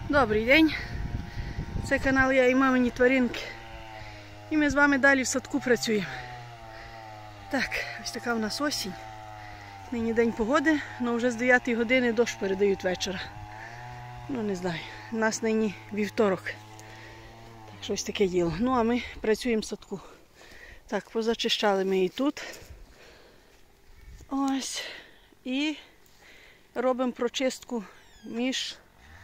Добрий день, це канал Я і мамині тваринки. І ми з вами далі в садку працюємо. Так, ось така в нас осінь. Нині день погоди, але вже з 9 години дощ передають вечора. Ну не знаю, у нас нині вівторок. Так що ось таке діло. Ну а ми працюємо в садку. Так, позачищали ми і тут. Ось. І робимо прочистку між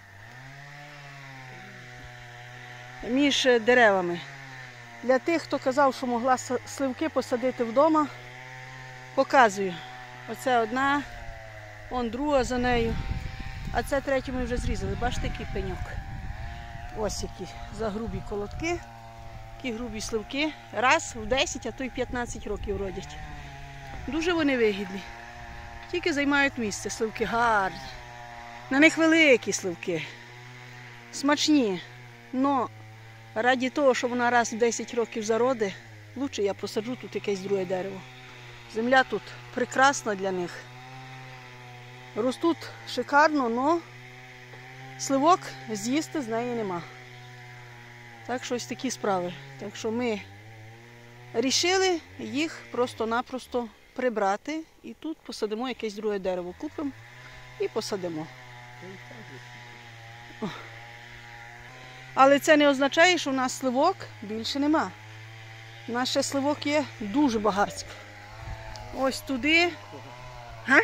деревами. Для тих, хто казав, що могла сливки посадити вдома, показую. Оце одна, он друга за нею, а це третю ми вже зрізали. Бачите, який пеньок. Ось які загрубі колодки, які грубі сливки. Раз в 10, а то й 15 років родять. Дуже вони вигідні. Тільки займають місце. Сливки гарні. На них великі сливки. Смачні. Но раді того, що вона раз в 10 років зароди, лучше я посаджу тут якесь друге дерево. Земля тут прекрасна для них. Ростуть шикарно, але сливок з'їсти з неї нема. Так що ось такі справи. Так що ми вирішили їх просто-напросто прибрати і тут посадимо якесь друге дерево. Купимо і посадимо. Але це не означає, що в нас сливок більше нема. У нас ще сливок є дуже багатсько. Ось туди. Га?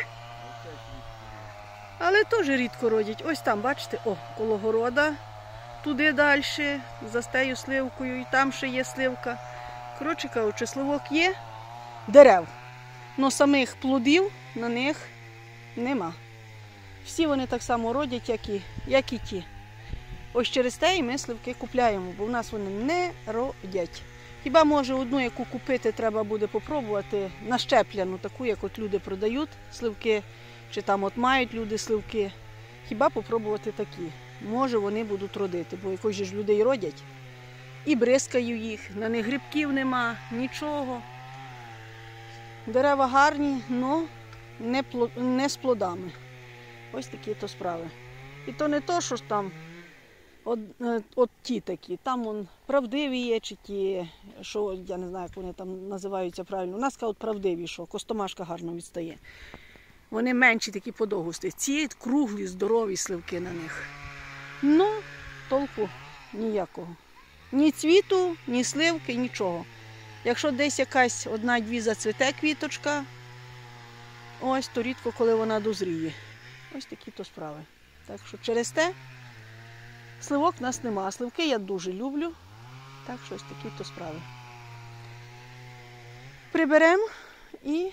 Але теж рідко родять. Ось там, бачите, коло города. Туди далі, за стею сливкою, і там ще є сливка. Коротше кажучи, сливок є, дерев. Но самих плодів на них нема. Всі вони так само родять, як і ті. Ось через те і ми сливки купляємо, бо в нас вони не родять. Хіба може одну, яку купити, треба буде попробувати нащепляну, таку, як от люди продають сливки, чи там от мають люди сливки. Хіба попробувати такі. Може вони будуть родити, бо якось ж людей родять. І бризкаю їх, на них грибків нема, нічого. Дерева гарні, але не з плодами. Ось такі то справи. І то не то, що ж там от ті такі, там вон правдиві є, чи ті, що, я не знаю, як вони там називаються правильно. У нас кажуть правдиві, що костомашка гарно відстає. Вони менші такі подовгусті. Ці круглі, здорові сливки на них. Ну, толку ніякого. Ні цвіту, ні сливки, нічого. Якщо десь якась одна-дві зацвіте квіточка, ось, то рідко, коли вона дозріє. Ось такі то справи. Так що через те сливок в нас нема. Сливки я дуже люблю. Так що ось такі то справи. Приберемо і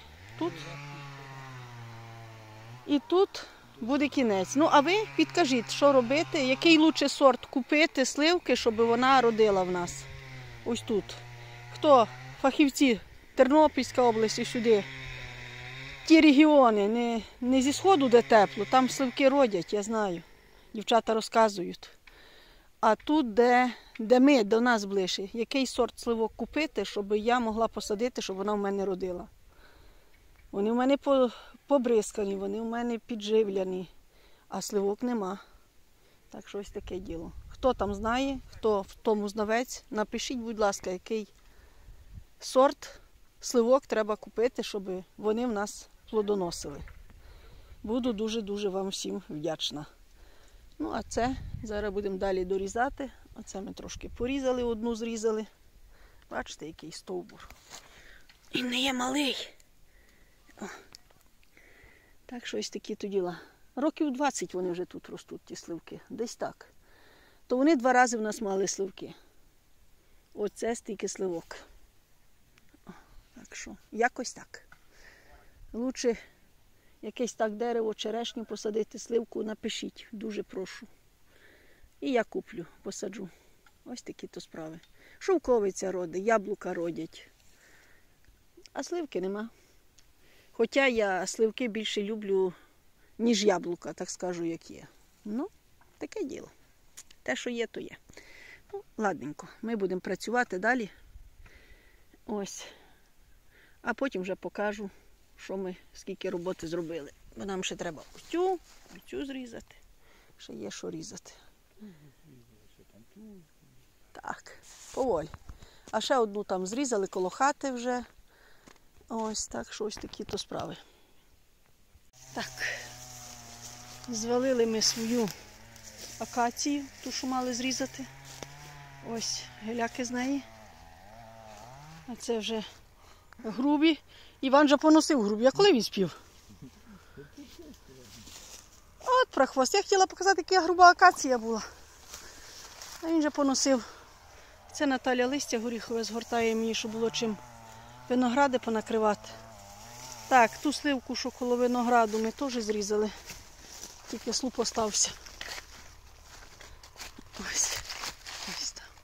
тут буде кінець. Ну, а ви підкажіть, що робити, який лучше сорт купити сливки, щоб вона родила в нас. Ось тут. Хто фахівці Тернопільська область і сюди, ті регіони, не зі сходу, де тепло, там сливки родять, я знаю. Дівчата розказують. А тут, де ми, до нас ближче, який сорт сливок купити, щоб я могла посадити, щоб вона в мене родила. Вони в мене побризкані, вони в мене підживляні, а сливок нема. Так що ось таке діло. Хто там знає, хто в тому знавець, напишіть, будь ласка, який сорт сливок треба купити, щоб вони в нас плодоносили. Буду дуже-дуже вам всім вдячна. Ну, а це зараз будемо далі дорізати. Оце ми трошки порізали, одну зрізали. Бачите, який стовбур. І не є малий. О. Так що ось такі то діла. Років 20 вони вже тут ростуть, ті сливки. Десь так. То вони 2 рази в нас мали сливки. Оце стільки сливок. Так що, якось так. Лучше якесь так дерево, черешню посадити, сливку, напишіть. Дуже прошу. І я куплю, посаджу. Ось такі то справи. Шовковиця родить, яблука родять. А сливки нема. Хоча я сливки більше люблю, ніж яблука, так скажу, як є. Ну, таке діло. Те, що є, то є. Ну, ладненько, ми будемо працювати далі. Ось. А потім вже покажу, що ми, скільки роботи зробили. Бо нам ще треба оцю зрізати. Ще є що різати. Так, поволі. А ще одну там зрізали коло хати вже. Ось так, що ось такі то справи. Так, звалили ми свою акацію, ту, що мали зрізати. Ось геляки з неї. А це вже грубі. Іван вже поносив грубі. А коли він спів? От прохвост. Я хотіла показати, яка груба акація була. А він вже поносив. Це Наталя листя горіхове згортає мені, щоб було чим виногради понакривати. Так, ту сливку, що коло винограду, ми теж зрізали. Тільки слуп остався. Ось. Ось так.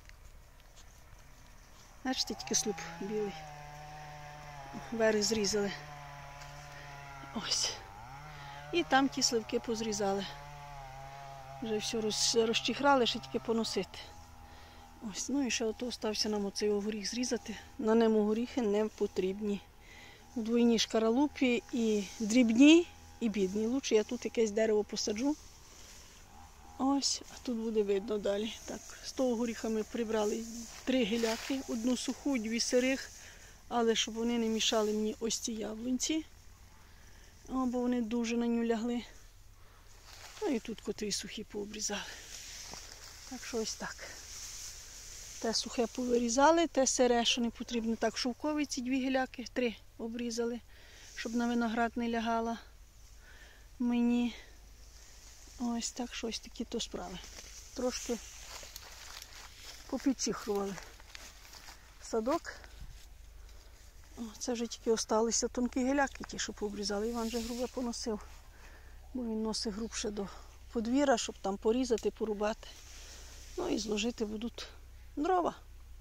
Бачите, тільки слуп білий. Верх зрізали. Ось. І там ті сливки позрізали. Вже все розчихрали, ще тільки поносити. Ось, ну і ще ото остався нам оцей горіх зрізати. На ньому горіхи не потрібні. У двойній шкаралупі і дрібні, і бідні. Лучше я тут якесь дерево посаджу. Ось, а тут буде видно далі. Так, з того горіха ми прибрали 3 гіляки, одну суху, 2 сирих, але щоб вони не мішали мені ось ці яблунці. О, бо вони дуже на ню лягли. Ну і тут котрі сухі пообрізали. Так що ось так. Те сухе повирізали, те сире, що не потрібно. Так, шовкові ці 2 гіляки, 3 обрізали, щоб на виноград не лягала мені. Ось так, що ось такі то справи. Трошки попідчихрували садок. О, це вже тільки залишилися тонкі гіляки, ті, що пообрізали. Іван вже грубе поносив, бо він носить грубше до подвір'я, щоб там порізати, порубати. Ну і зложити будуть дрова.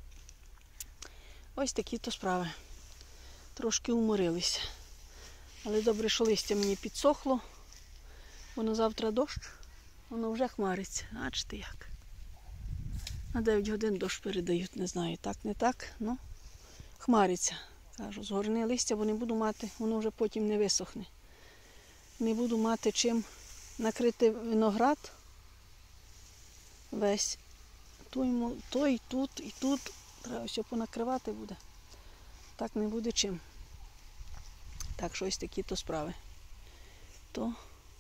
Ось такі то справи. Трошки уморилися. Але добре, що листя мені підсохло. Бо на завтра дощ, воно вже хмариться. Бачите як. На 9 годин дощ передають, не знаю, так, не так, ну хмариться. Кажу, згорни листя, бо не буду мати, воно вже потім не висохне. Не буду мати чим накрити виноград весь. Той, тут і тут. Треба все понакривати буде. Так не буде чим. Так що ось такі то справи. То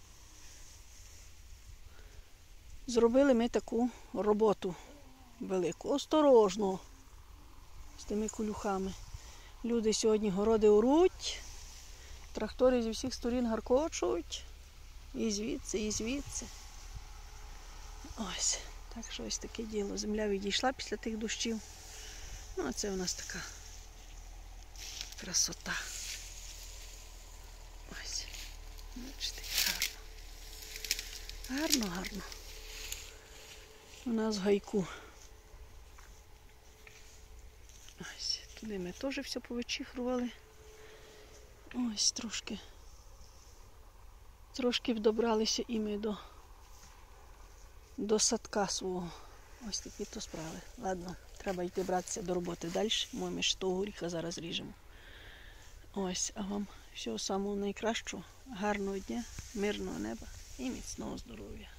зробили ми таку роботу велику. Осторожно з тими колюхами. Люди сьогодні городи оруть, трактори зі всіх сторін гаркочуть. І звідси, і звідси. Ось. Так що ось таке діло. Земля відійшла після тих дощів. Ну, а це у нас така красота. Ось. Бачите, гарно. Гарно, гарно. У нас в гайку. Ось. Туди ми теж все повичихрували. Ось трошки. Трошки добралися і ми до садка свого. Ось такі то справи. Ладно, треба йти братися до роботи далі. Ми ще того горіха зараз ріжемо. Ось, а вам всього самого найкращого, гарного дня, мирного неба і міцного здоров'я.